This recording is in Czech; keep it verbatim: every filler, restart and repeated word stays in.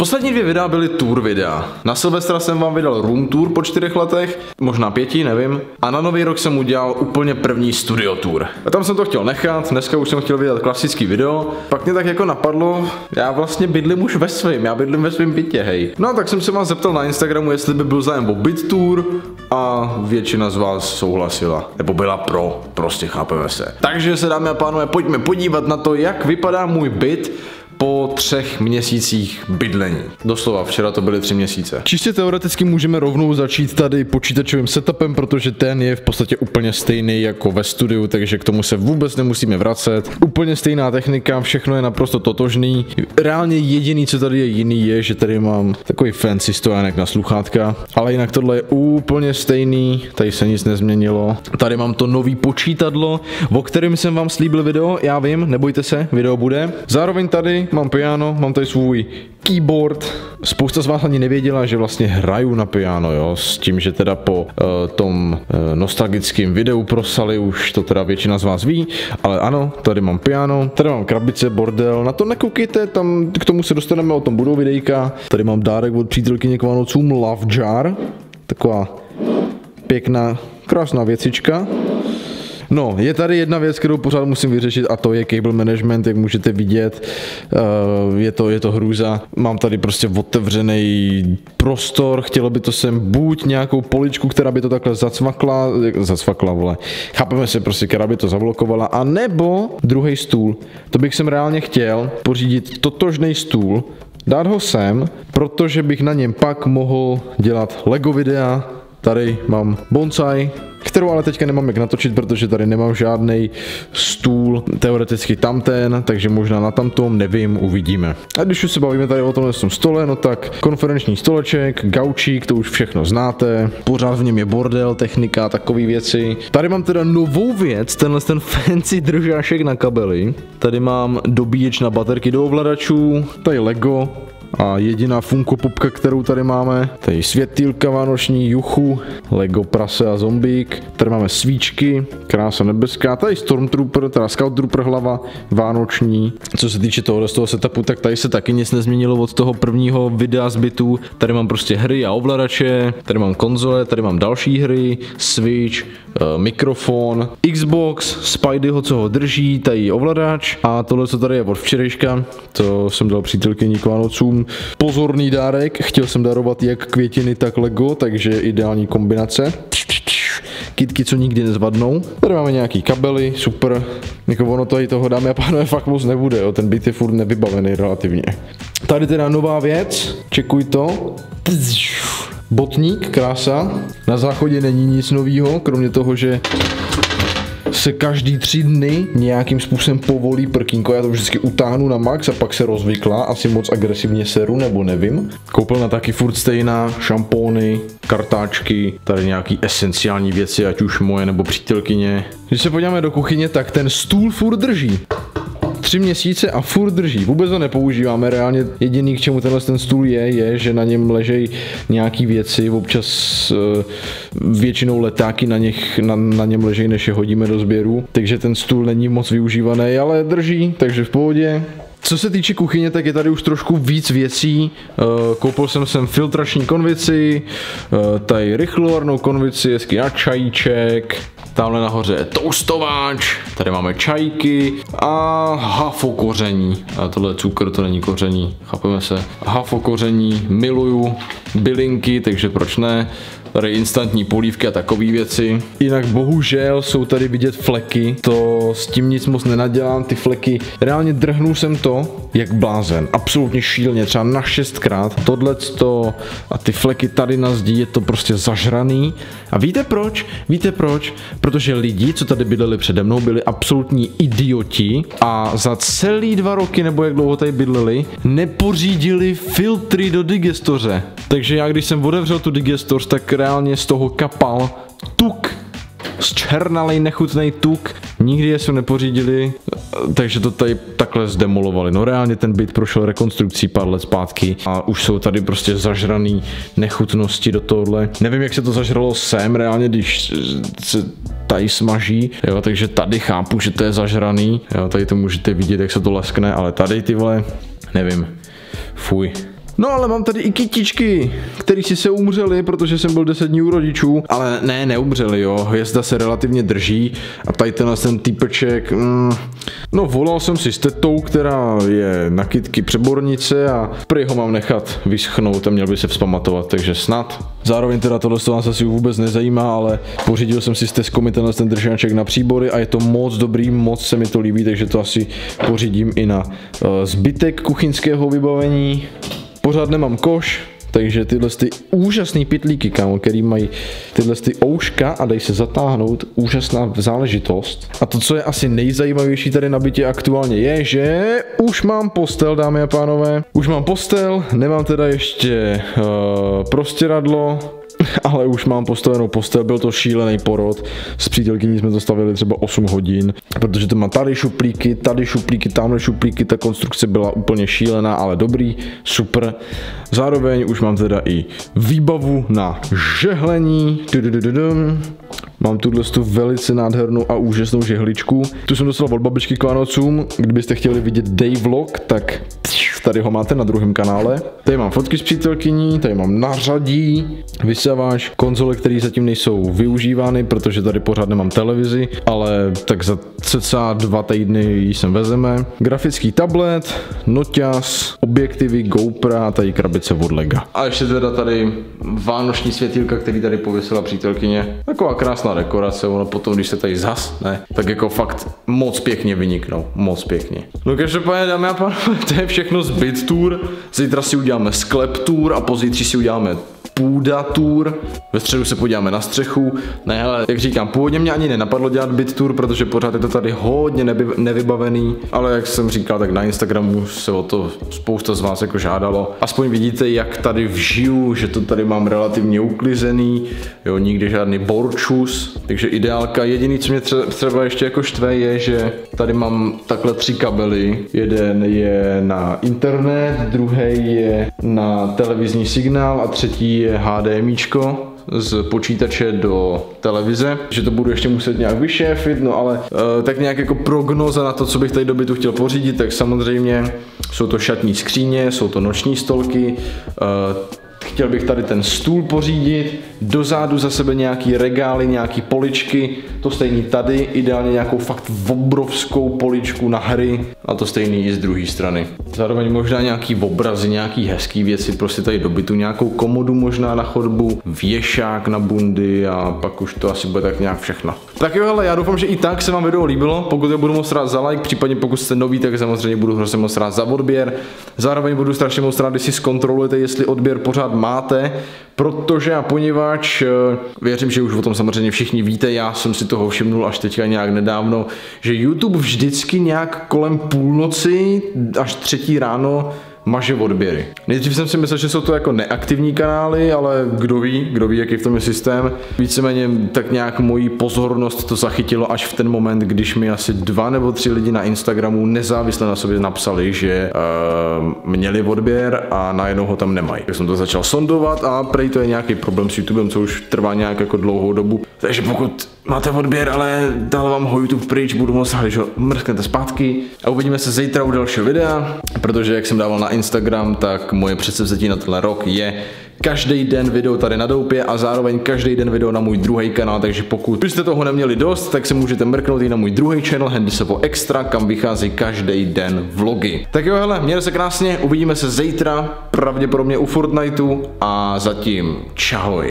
Poslední dvě videa byly tour videa. Na Silvestra jsem vám vydal room tour po čtyřech letech, možná pěti, nevím. A na nový rok jsem udělal úplně první studio tour. A tam jsem to chtěl nechat, dneska už jsem chtěl vydat klasický video. Pak mě tak jako napadlo, já vlastně bydlím už ve svým, já bydlím ve svém bytě, hej. No a tak jsem se vás zeptal na Instagramu, jestli by byl zájem o byt tour a většina z vás souhlasila. Nebo byla pro, prostě chápeme se. Takže se, dámy a pánové, pojďme podívat na to, jak vypadá můj byt po třech měsících bydlení. Doslova, včera to byly tři měsíce. Čistě teoreticky můžeme rovnou začít tady počítačovým setupem, protože ten je v podstatě úplně stejný jako ve studiu, takže k tomu se vůbec nemusíme vracet. Úplně stejná technika, všechno je naprosto totožný. Reálně jediný, co tady je jiný, je, že tady mám takový fancy stojánek na sluchátka, ale jinak tohle je úplně stejný, tady se nic nezměnilo. Tady mám to nový počítadlo, o kterém jsem vám slíbil video, já vím, nebojte se, video bude. Zároveň tady mám piano, mám tady svůj keyboard. Spousta z vás ani nevěděla, že vlastně hraju na piano, jo, s tím, že teda po uh, tom uh, nostalgickém videu pro Sally už to teda většina z vás ví, ale ano, tady mám piano, tady mám krabice, bordel, na to nekoukejte, tam k tomu se dostaneme, o tom budou videjka. Tady mám dárek od přítelkyně k Vánocům, Love Jar, taková pěkná, krásná věcička. No, je tady jedna věc, kterou pořád musím vyřešit, a to je cable management, jak můžete vidět, uh, je to, je to hrůza. Mám tady prostě otevřený prostor, chtělo by to sem buď nějakou poličku, která by to takhle zacvakla, zacvakla, vole, chápeme se prostě, která by to zablokovala, a nebo druhý stůl. To bych sem reálně chtěl pořídit totožný stůl, dát ho sem, protože bych na něm pak mohl dělat Lego videa. Tady mám bonsai, kterou ale teďka nemám jak natočit, protože tady nemám žádný stůl, teoreticky tamten, takže možná na tamtom, nevím, uvidíme. A když už se bavíme tady o tomhle stole, no tak konferenční stoleček, gaučík, to už všechno znáte, pořád v něm je bordel, technika, takové věci. Tady mám teda novou věc, tenhle ten fancy držášek na kabely. Tady mám dobíječ na baterky do ovladačů, tady Lego. A jediná Funko Popka, kterou tady máme, tady světýlka vánoční, juchu, Lego prase a zombík, tady máme svíčky, krása nebeská, tady Stormtrooper, teda Scout Trooper hlava, vánoční. Co se týče toho, z toho setupu, tak tady se taky nic nezměnilo od toho prvního videa z bytu. Tady mám prostě hry a ovladače, tady mám konzole, tady mám další hry, Switch, uh, mikrofon, Xbox, Spideyho, co ho drží, tady ovladač, a tohle, co tady je od včerejška, to jsem dal přítelkyni k Vánocům. Pozorný dárek, chtěl jsem darovat jak květiny, tak Lego, takže ideální kombinace. Kytky, co nikdy nezvadnou. Tady máme nějaký kabely, super. Jako ono tady toho, dámy a pánové, fakt moc nebude, jo. Ten byt je furt nevybavený relativně. Tady teda nová věc, čekuj to. Botník, krása. Na záchodě není nic novýho, kromě toho, že se každý tři dny nějakým způsobem povolí prkínko, já to vždycky utáhnu na max a pak se rozvykla, asi moc agresivně seru, nebo nevím. Koupil na taky furt stejná, šampóny, kartáčky, tady nějaký esenciální věci, ať už moje nebo přítelkyně. Když se podíváme do kuchyně, tak ten stůl furt drží. Tři měsíce a furt drží, vůbec ho nepoužíváme, reálně jediný, k čemu tenhle ten stůl je, je, že na něm ležejí nějaký věci, občas uh, většinou letáky na, něch, na, na něm ležejí, než je hodíme do sběru, takže ten stůl není moc využívaný, ale drží, takže v pohodě. Co se týče kuchyně, tak je tady už trošku víc věcí. Koupil jsem sem filtrační konvici, tady rychlovarnou konvici, hezky na čajíček. Tamhle nahoře je toustováč, tady máme čajky a hafokoření. A tohle je cukr, to není koření, chápeme se. Hafokoření, miluju bylinky, takže proč ne. Tady instantní polívky a takové věci. Jinak bohužel jsou tady vidět fleky, to s tím nic moc nenadělám, ty fleky, reálně drhnul jsem to jak blázen, absolutně šíleně, třeba na šestkrát, tohleto a ty fleky tady na zdi, je to prostě zažraný. A víte proč? Víte proč? Protože lidi, co tady bydleli přede mnou, byli absolutní idioti a za celý dva roky, nebo jak dlouho tady bydleli, nepořídili filtry do digestoře. Takže já, když jsem otevřel tu digestoř, tak reálně z toho kapal tuk, zčernalej nechutnej tuk, nikdy je se nepořídili, takže to tady takhle zdemolovali. No reálně ten byt prošel rekonstrukcí pár let zpátky a už jsou tady prostě zažraný nechutnosti do tohohle. Nevím, jak se to zažralo sem, reálně, když se tady smaží, jo, takže tady chápu, že to je zažraný, jo, tady to můžete vidět, jak se to leskne, ale tady ty vole, nevím, fuj. No ale mám tady i kytičky, který si se umřeli, protože jsem byl deset dní u rodičů, ale ne, neumřeli, jo, hvězda se relativně drží a tady tenhle ten týpeček, mm, no volal jsem si s tetou, která je na kytky přebornice a prý ho mám nechat vyschnout a měl by se vzpamatovat, takže snad. Zároveň teda tohle to vás asi vůbec nezajímá, ale pořídil jsem si s Tesco tenhle ten držáček na příbory a je to moc dobrý, moc se mi to líbí, takže to asi pořídím i na uh, zbytek kuchyňského vybavení. Pořád nemám koš, takže tyhle ty úžasný pytlíky, kámo, který mají tyhle ty ouška a dají se zatáhnout, úžasná záležitost. A to, co je asi nejzajímavější tady na bytě aktuálně je, že už mám postel, dámy a pánové. Už mám postel, nemám teda ještě uh, prostěradlo, ale už mám postavenou postel, byl to šílený porod, s přítelkyní jsme to stavili třeba osm hodin, protože to má tady šuplíky, tady šuplíky, tamhle šuplíky, ta konstrukce byla úplně šílená, ale dobrý, super. Zároveň už mám teda i výbavu na žehlení, mám tuhle tu velice nádhernou a úžasnou žehličku, tu jsem dostal od babičky k Vánocům, kdybyste chtěli vidět day vlog, tak tady ho máte na druhém kanále. Tady mám fotky s přítelkyní, tady mám nařadí, vysavač, konzole, které zatím nejsou využívány, protože tady pořád nemám televizi, ale tak za cca dva týdny ji sem vezeme. Grafický tablet, noťaz, objektivy, GoPro a tady krabice od Lega. A ještě teda tady vánoční světýlka, který tady pověsila přítelkyně. Taková krásná dekorace, ono potom, když se tady zas, ne, tak jako fakt moc pěkně vyniknou, moc pěkně. No každopádně, dámy a pánové, to je všechno z Byt Tour. Zítra si uděláme sklep tour a pozítří si uděláme půda tour. Ve středu se podíváme na střechu. Ne, ale jak říkám, původně mě ani nenapadlo dělat byt tour, protože pořád je to tady hodně nevybavený. Ale jak jsem říkal, tak na Instagramu se o to spousta z vás jako žádalo. Aspoň vidíte, jak tady vžiju, že to tady mám relativně uklizený. Jo, nikdy žádný borčus. Takže ideálka. Jediný, co mě třeba ještě jako štve, je, že tady mám takhle tři kabely. Jeden je na internet, druhý je na televizní signál a třetí je HDMIčko z počítače do televize, že to budu ještě muset nějak vyšéfit, no ale e, tak nějak jako prognoza na to, co bych tady do bytu chtěl pořídit, tak samozřejmě jsou to šatní skříně, jsou to noční stolky, e, chtěl bych tady ten stůl pořídit, dozadu za sebe nějaký regály, nějaký poličky, to stejný tady, ideálně nějakou fakt obrovskou poličku na hry a to stejný i z druhé strany. Zároveň možná nějaký obrazy, nějaký hezký věci, prostě tady do bytu, nějakou komodu možná na chodbu, věšák na bundy a pak už to asi bude tak nějak všechno. Tak jo, hele, já doufám, že i tak se vám video líbilo, pokud je budu moc rád za like, případně pokud jste nový, tak samozřejmě budu hrozně moc rád za odběr. Zároveň budu strašně moc rád, když si zkontrolujete, jestli odběr pořád máte, protože a poněvadž věřím, že už o tom samozřejmě všichni víte, já jsem si toho všimnul až teďka nějak nedávno, že YouTube vždycky nějak kolem půlnoci až třetí ráno maže odběry. Nejdřív jsem si myslel, že jsou to jako neaktivní kanály, ale kdo ví, kdo ví, jaký v tom je systém. Víceméně tak nějak moji pozornost to zachytilo až v ten moment, když mi asi dva nebo tři lidi na Instagramu nezávisle na sobě napsali, že uh, měli odběr a najednou ho tam nemají. Tak jsem to začal sondovat a prej to je nějaký problém s YouTubem, co už trvá nějak jako dlouhou dobu. Takže pokud máte odběr, ale dal vám ho YouTube pryč, budu moc rád, že ho mrknete zpátky a uvidíme se zítra u dalšího videa, protože jak jsem dával na Instagram, tak moje předsevzetí na tenhle rok je každý den video tady na Doupě a zároveň každý den video na můj druhý kanál, takže pokud byste toho neměli dost, tak se můžete mrknout i na můj druhý channel Handysevo Extra, kam vychází každý den vlogy. Tak jo, hele, mějte se krásně, uvidíme se zítra, pravděpodobně u Fortniteu a zatím čahoj.